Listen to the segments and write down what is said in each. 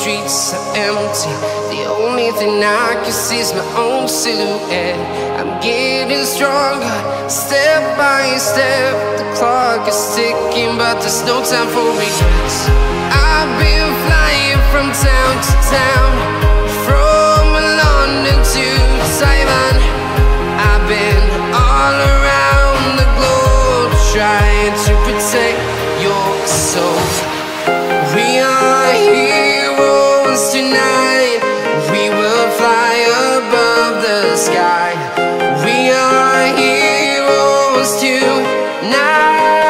streets are empty. The only thing I can see is my own silhouette. I'm getting stronger, step by step. The clock is ticking, but there's no time for regrets. I've been flying from town to town, from London to Taiwan. I've been all around the globe, trying to protect your soul. We are heroes tonight. We will fly above the sky. We are heroes tonight.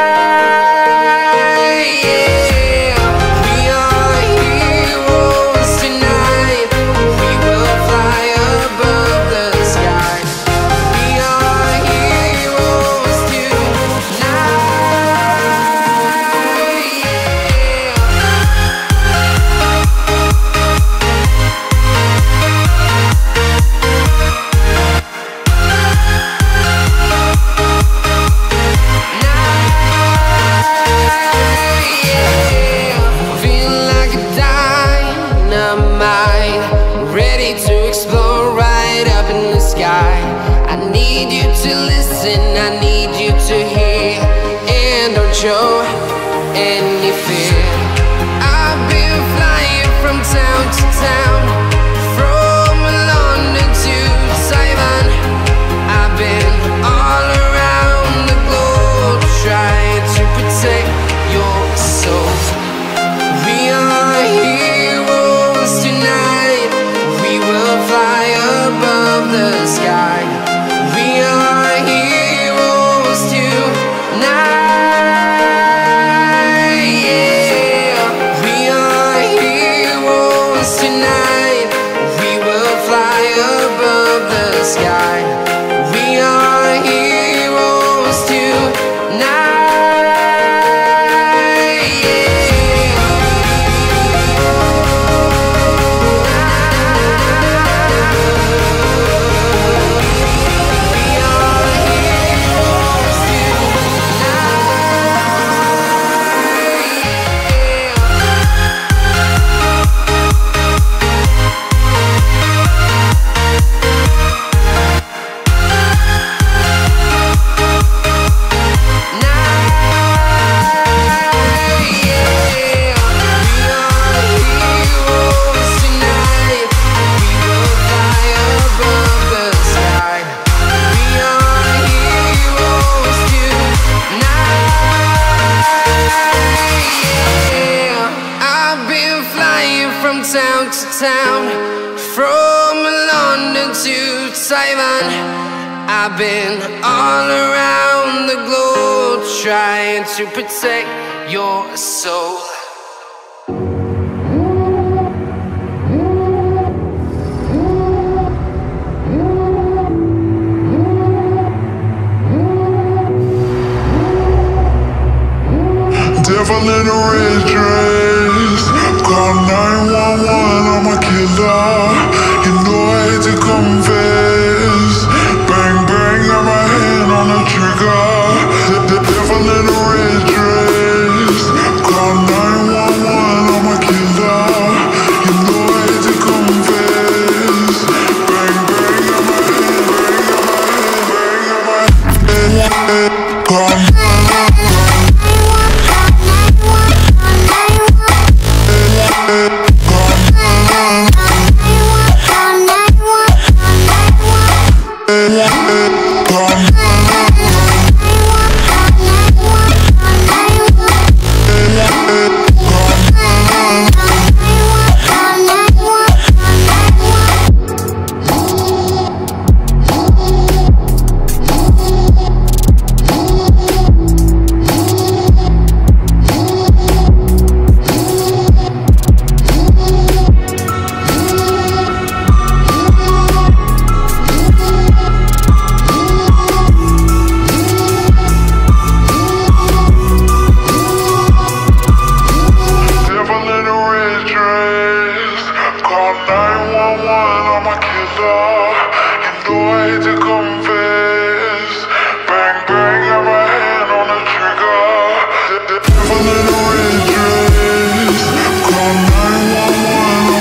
Yeah. We are heroes tonight. We will fly above the sky. We are heroes tonight. I need you to listen, I need you to hear, and don't show any fear. I've been flying from town to town, from London to Taiwan. I've been all around the globe, trying to protect your soul. We are heroes tonight. We will fly above the sky. We are heroes tonight. Yeah. We are heroes tonight. We will fly above the sky. We are heroes tonight. Town to town, from London to Taiwan. I've been all around the globe, trying to protect your soul. Devil in a red dress, call 911, I'm a killer. You know I hate to confess. Bang bang, got my hand on the trigger. The devil in a red dress, call 911, I'm a killer. You know I hate to confess. Bang bang, got my hand, got my hand, call. Devil in a red dress, call 911.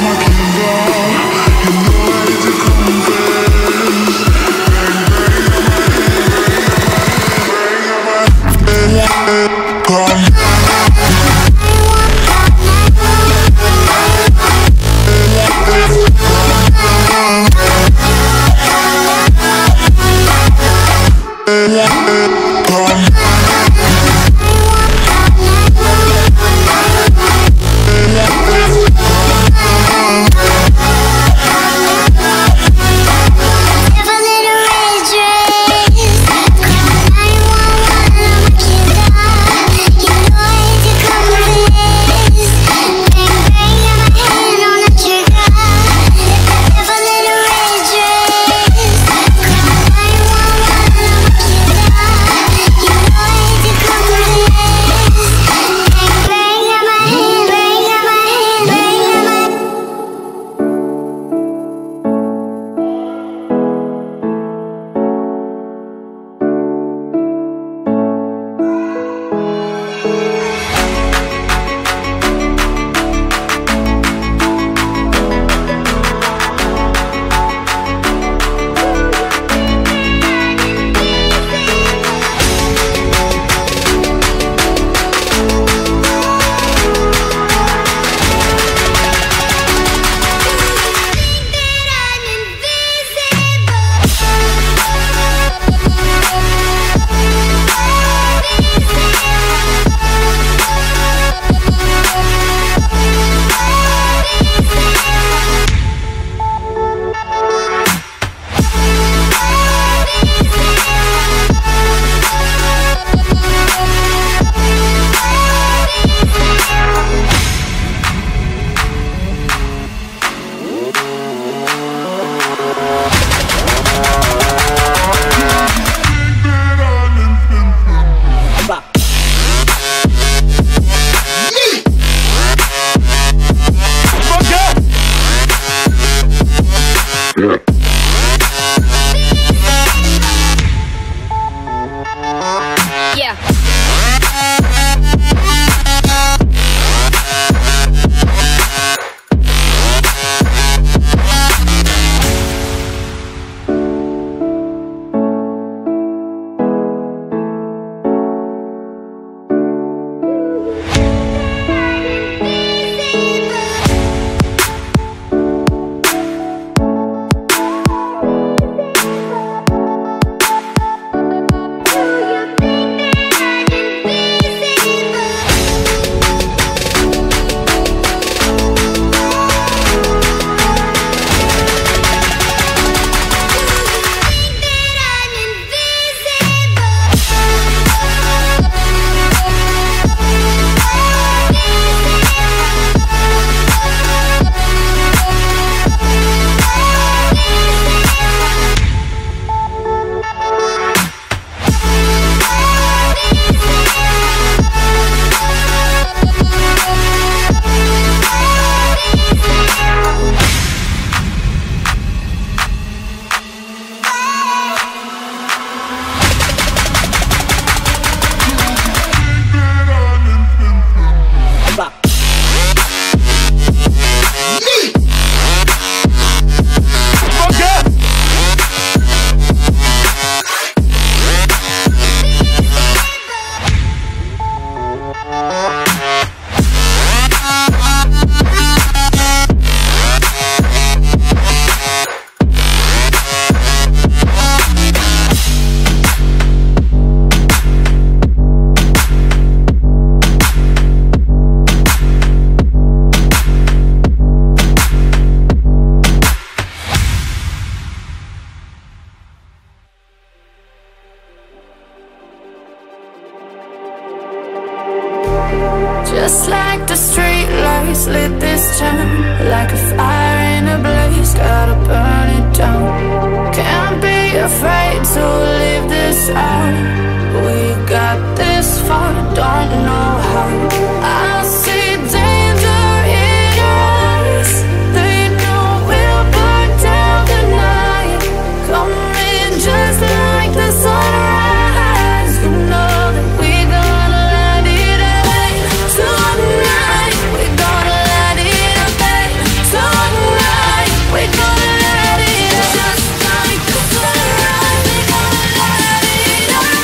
us out. We got this far, don't know how. I see danger in your eyes. They know we'll burn down the night. Coming just like the sunrise. You know that we gonna light it up tonight. We gonna light it up tonight. We gonna light it up just like the sunrise. We gonna light it up now.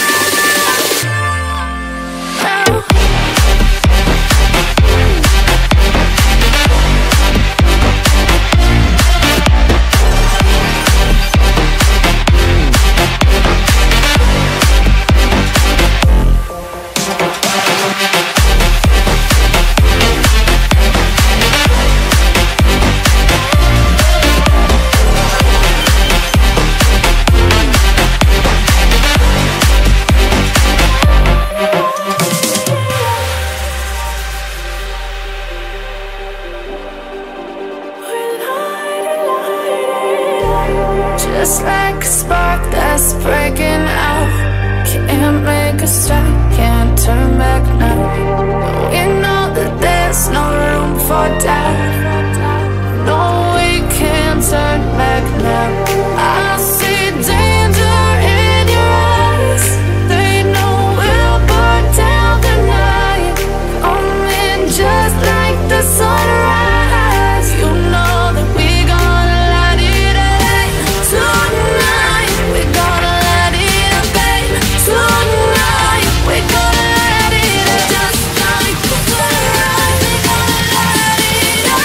Just like a spark that's breaking out. Can't make a stop, can't turn back now. We know that there's no room for doubt. No, we can't turn back now. I see danger in your eyes. They know we'll burn down the night. Coming just like the sunrise. You know that we gonna light it up tonight. We gonna light it up tonight. We gonna light it up just like the sunrise. We gonna light it up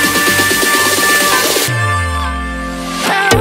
now.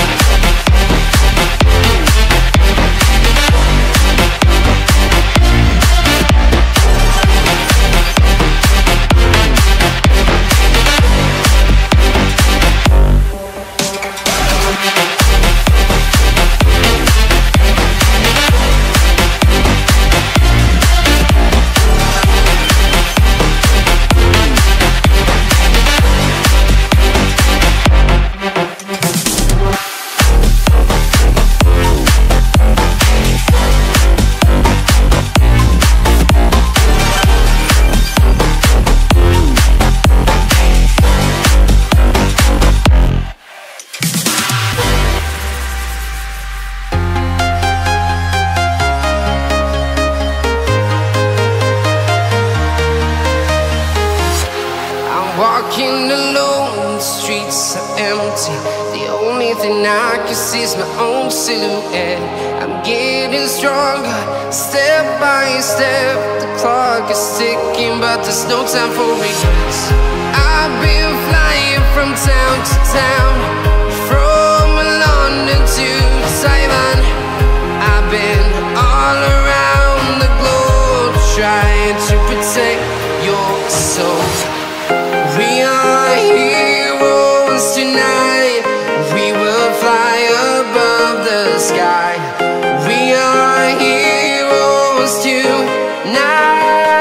Walking alone, the streets are empty. The only thing I can see is my own silhouette. I'm getting stronger, step by step. The clock is ticking, but there's no time for regrets. I've been flying from town to town, from London to Taiwan. I've been all around the globe, trying to protect your soul. We are heroes tonight. We will fly above the sky. We are heroes tonight.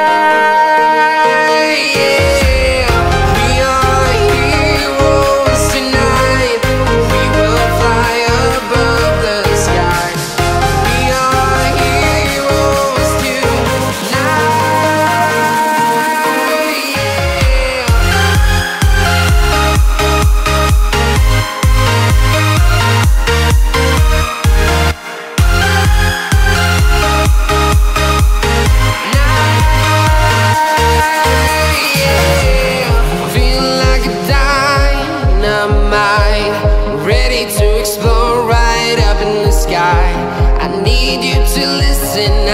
Yeah. We are heroes tonight. We will fly above the sky. We are heroes tonight. Yeah. Ready to explore right up in the sky. I need you to listen